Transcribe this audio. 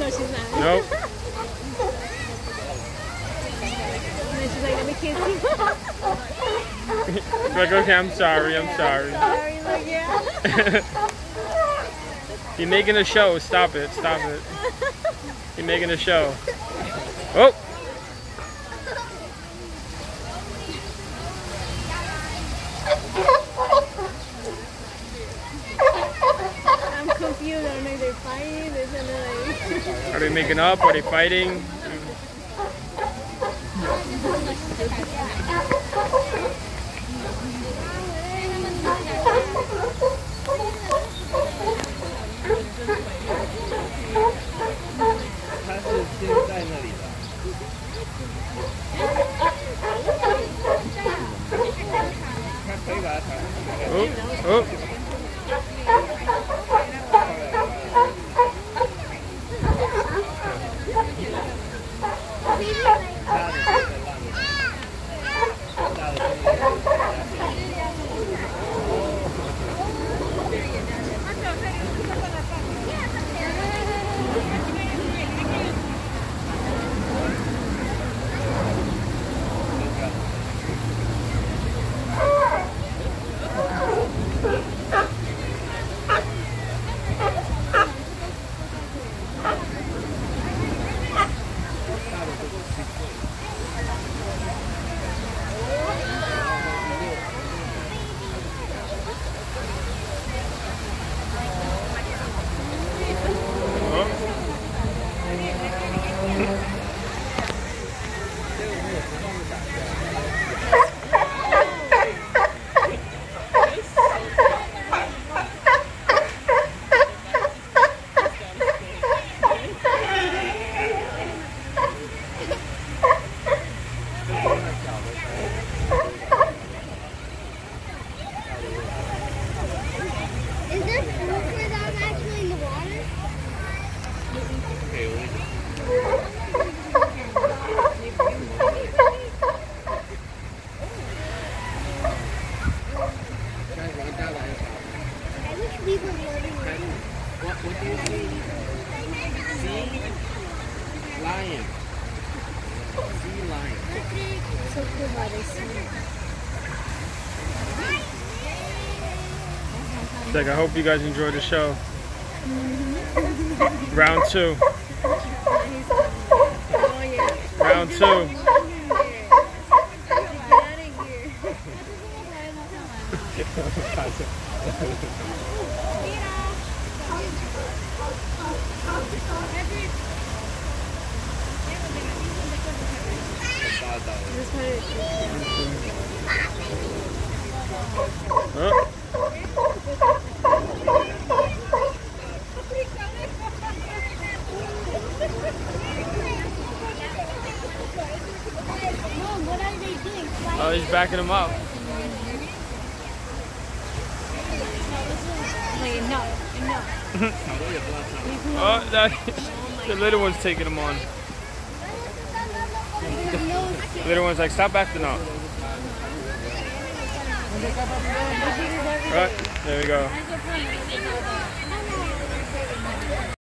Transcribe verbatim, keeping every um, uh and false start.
No, she's not. Nope. And then she's like, let me kiss you. Like, okay, I'm sorry, I'm sorry. Sorry, like, yeah. You're making a show. Stop it, stop it. You're making a show. Oh! I'm confused. I don't know if they're fighting. They're gonna like... Are they making up? Are they fighting? Oh, oh. Is there food for them actually in the water? I wish we were living in What, what do you see? Sea lion. Sea lion. So cool how they swim. Like, I hope you guys enjoyed the show. Round two. Oh, yeah. Round two. Oh. What are they doing? Oh, he's backing him up. Wait, enough, enough. Oh, that, the little one's taking him on. The little one's like, stop acting up. Right, there we go.